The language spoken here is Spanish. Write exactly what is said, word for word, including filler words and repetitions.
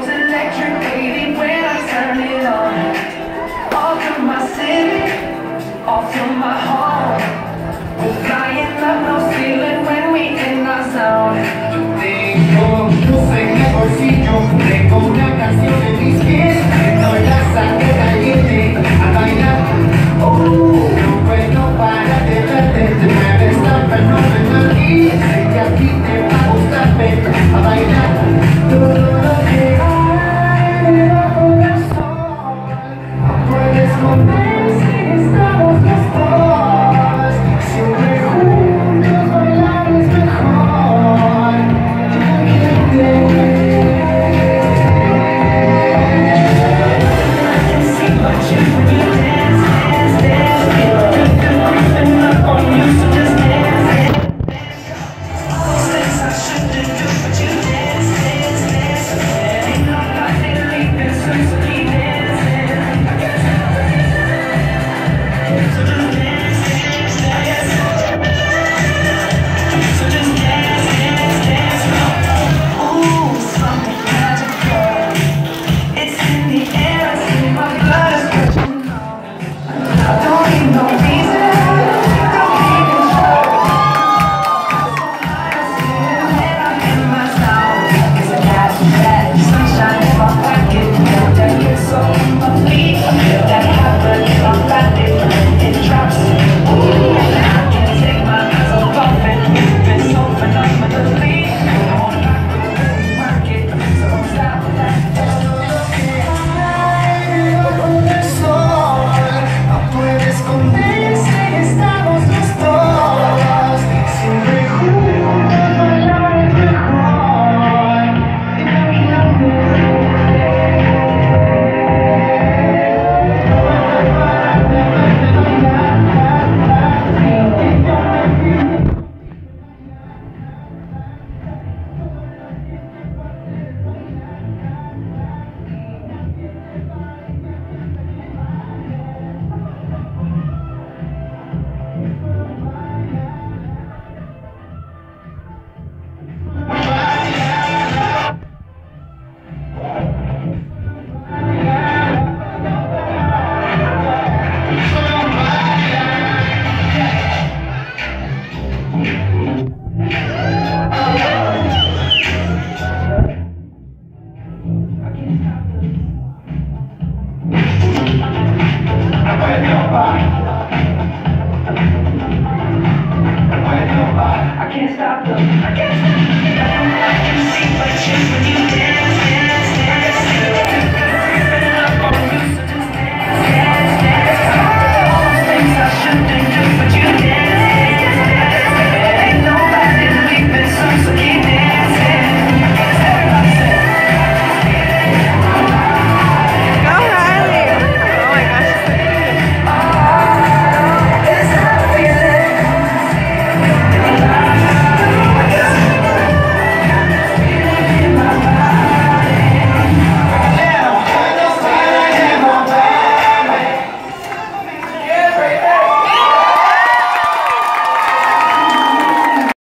goes electric wavy when I turn it on. All through my city, all through my home. We're flying up no ceiling when we in our zone. Yo tengo luz en el bolsillo, tengo una canción en mis pies, no la saqué caliente a bailar. Oh, no puedo parar de verte, te mueves tan fenomenal y sé que a ti te va a gustar, ven a bailar. Todo lo que hay debajo del sol, no puedes esconder si estamos los dos. Siempre juntos bailar es mejor. I can't stop this.